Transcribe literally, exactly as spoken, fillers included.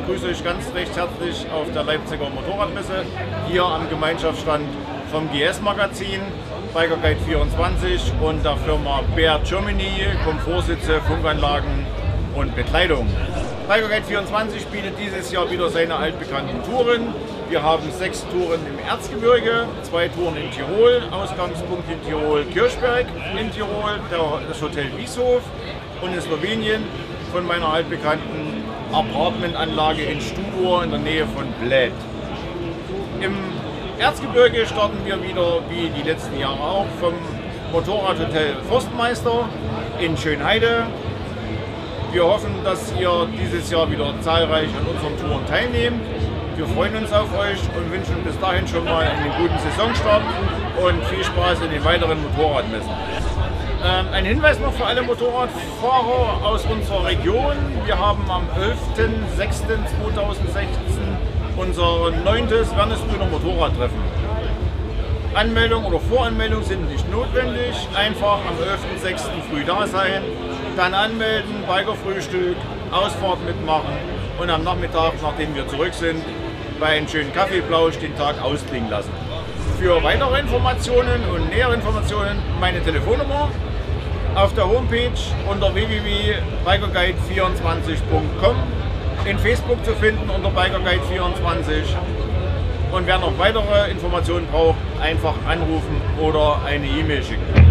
begrüße euch ganz recht herzlich auf der Leipziger Motorradmesse, hier am Gemeinschaftsstand vom G S-Magazin, Biker Guide vierundzwanzig und der Firma Bear Germany, Komfortsitze, Funkanlagen und Bekleidung. Biker Guide vierundzwanzig bietet dieses Jahr wieder seine altbekannten Touren. Wir haben sechs Touren im Erzgebirge, zwei Touren in Tirol, Ausgangspunkt in Tirol Kirchberg, in Tirol das Hotel Wieshof und in Slowenien von meiner altbekannten Apartmentanlage in Stubor in der Nähe von Bled. Im Erzgebirge starten wir wieder, wie die letzten Jahre auch, vom Motorradhotel Forstmeister in Schönheide. Wir hoffen, dass ihr dieses Jahr wieder zahlreich an unseren Touren teilnehmt. Wir freuen uns auf euch und wünschen bis dahin schon mal einen guten Saisonstart und viel Spaß in den weiteren Motorradmessen. Ähm, ein Hinweis noch für alle Motorradfahrer aus unserer Region. Wir haben am elften sechsten zweitausendsechzehn unser neuntes Wernesbrüder Motorradtreffen. Anmeldung oder Voranmeldung sind nicht notwendig. Einfach am elften sechsten früh da sein, dann anmelden, Bikerfrühstück, Ausfahrt mitmachen und am Nachmittag, nachdem wir zurück sind, bei einem schönen Kaffeeplausch den Tag ausklingen lassen. Für weitere Informationen und nähere Informationen meine Telefonnummer auf der Homepage unter w w w punkt biker guide vierundzwanzig punkt com, in Facebook zu finden unter Biker Guide vierundzwanzig. Und wer noch weitere Informationen braucht, einfach anrufen oder eine E-Mail schicken.